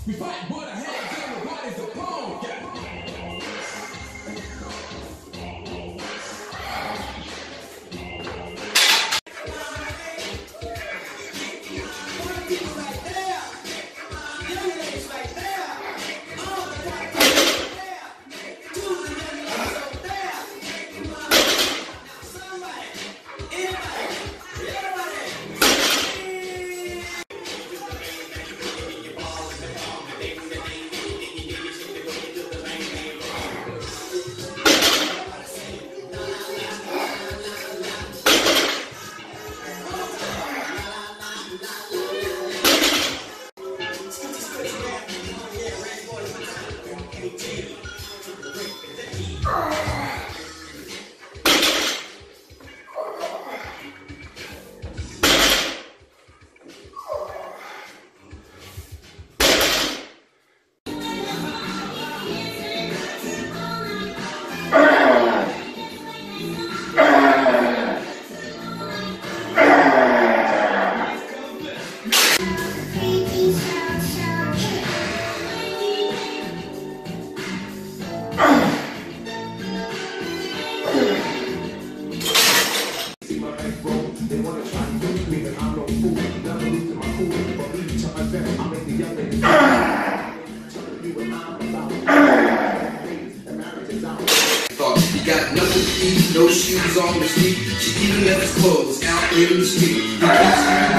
We fight, but I had to what is the poem? He got nothing to eat, no shoes on his feet. She even left his clothes out in the street.